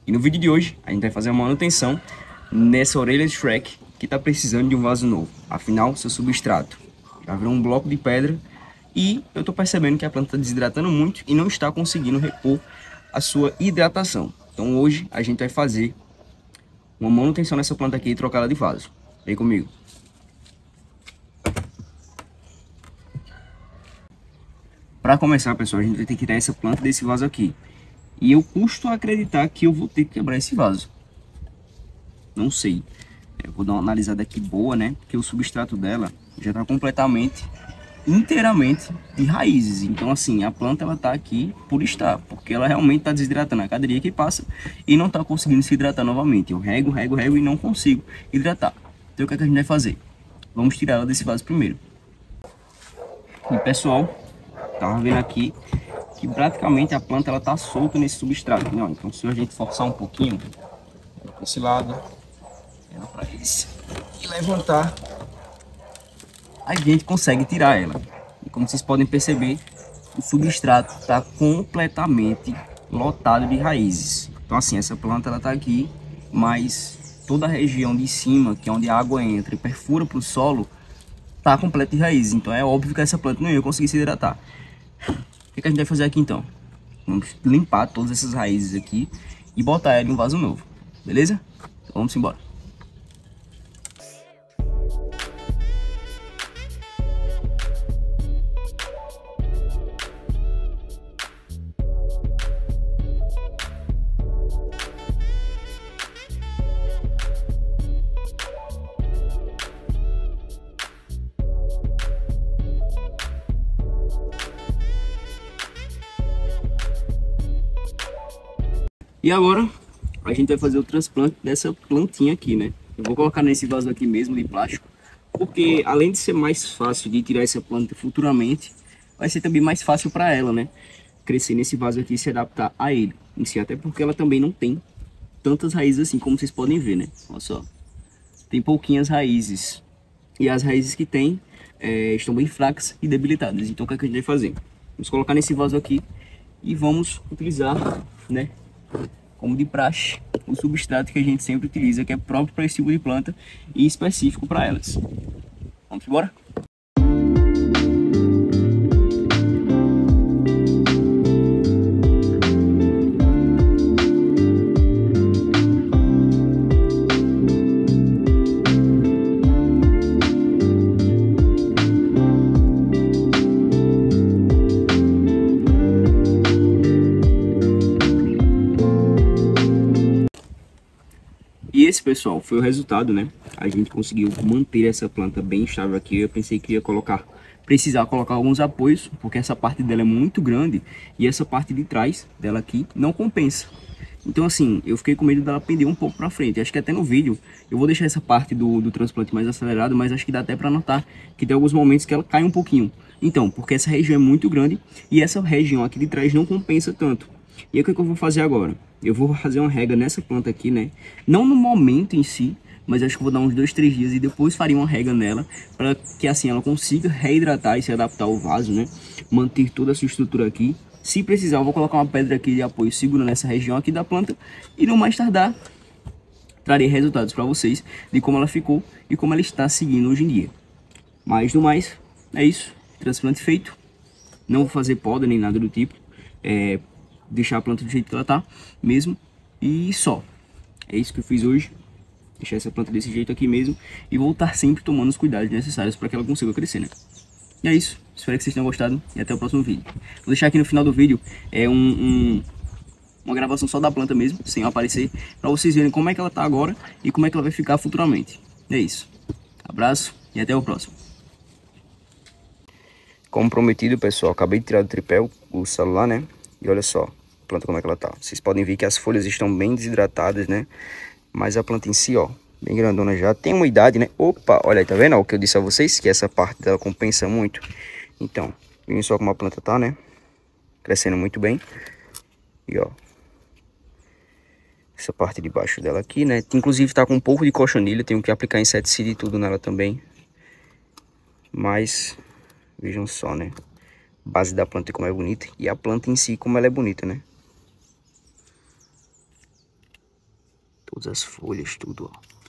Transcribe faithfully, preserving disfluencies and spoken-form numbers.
E no vídeo de hoje a gente vai fazer uma manutenção nessa orelha de Shrek que está precisando de um vaso novo. Afinal, seu substrato já virou um bloco de pedra e eu estou percebendo que a planta está desidratando muito e não está conseguindo repor a sua hidratação. Então hoje a gente vai fazer uma manutenção nessa planta aqui e trocar ela de vaso. Vem comigo. Para começar, pessoal, a gente vai ter que tirar essa planta desse vaso aqui. E eu custo acreditar que eu vou ter que quebrar esse vaso. Não sei. Eu vou dar uma analisada aqui boa, né? Porque o substrato dela já está completamente, inteiramente de raízes. Então, assim, a planta ela tá aqui por estar. Porque ela realmente está desidratando a cada dia que passa e não está conseguindo se hidratar novamente. Eu rego, rego, rego e não consigo hidratar. Então, o que, é que a gente vai fazer? Vamos tirar ela desse vaso primeiro. E, pessoal, tava vendo aqui que praticamente a planta ela tá solta nesse substrato, né? Então se a gente forçar um pouquinho para esse lado, para esse e levantar, a gente consegue tirar ela. E como vocês podem perceber, o substrato está completamente lotado de raízes. Então assim, essa planta ela tá aqui, mas toda a região de cima, que é onde a água entra e perfura para o solo, tá completa de raízes. Então é óbvio que essa planta não ia conseguir se hidratar. O que, que a gente vai fazer aqui então? Vamos limpar todas essas raízes aqui e botar ela em um vaso novo, beleza? Então vamos embora. E agora a gente vai fazer o transplante dessa plantinha aqui, né? Eu vou colocar nesse vaso aqui mesmo de plástico, porque além de ser mais fácil de tirar essa planta futuramente, vai ser também mais fácil para ela, né? Crescer nesse vaso aqui e se adaptar a ele em si, até porque ela também não tem tantas raízes assim, como vocês podem ver, né? Olha só, tem pouquinhas raízes e as raízes que tem é, estão bem fracas e debilitadas. Então o que, é que a gente vai fazer? Vamos colocar nesse vaso aqui e vamos utilizar, né, como de praxe, o substrato que a gente sempre utiliza, que é próprio para esse tipo de planta e específico para elas. Vamos embora? E esse, pessoal, foi o resultado, né? A gente conseguiu manter essa planta bem estável aqui. Eu pensei que ia colocar, precisar colocar alguns apoios, porque essa parte dela é muito grande e essa parte de trás dela aqui não compensa. Então, assim, eu fiquei com medo dela pender um pouco para frente. Acho que até no vídeo eu vou deixar essa parte do, do transplante mais acelerado, mas acho que dá até para notar que tem alguns momentos que ela cai um pouquinho. Então, porque essa região é muito grande e essa região aqui de trás não compensa tanto. E aí, o que, é que eu vou fazer agora? Eu vou fazer uma rega nessa planta aqui, né? Não no momento em si, mas acho que eu vou dar uns dois, três dias e depois faria uma rega nela, para que assim ela consiga reidratar e se adaptar ao vaso, né? Manter toda a sua estrutura aqui. Se precisar, eu vou colocar uma pedra aqui de apoio segura nessa região aqui da planta e no mais tardar trarei resultados para vocês de como ela ficou e como ela está seguindo hoje em dia. Mas no mais, é isso. Transplante feito. Não vou fazer poda nem nada do tipo. É... deixar a planta do jeito que ela tá mesmo e só. É isso que eu fiz hoje, deixar essa planta desse jeito aqui mesmo e vou estar sempre tomando os cuidados necessários para que ela consiga crescer, né? E é isso, espero que vocês tenham gostado e até o próximo vídeo. Vou deixar aqui no final do vídeo é um, um, uma gravação só da planta mesmo, sem aparecer, para vocês verem como é que ela tá agora e como é que ela vai ficar futuramente. É isso, abraço e até o próximo. Como prometido, pessoal, acabei de tirar do tripé o celular, né? E olha só, a planta como é que ela tá. Vocês podem ver que as folhas estão bem desidratadas, né? Mas a planta em si, ó, bem grandona já. Tem uma idade, né? Opa, olha aí, tá vendo? Ó, o que eu disse a vocês, que essa parte dela compensa muito. Então, viram só como a planta tá, né? Crescendo muito bem. E ó, essa parte de baixo dela aqui, né? Inclusive tá com um pouco de cochonilha, tenho que aplicar inseticida e tudo nela também. Mas, vejam só, né? A base da planta como é bonita e a planta em si como ela é bonita, né? Todas as folhas, tudo, ó.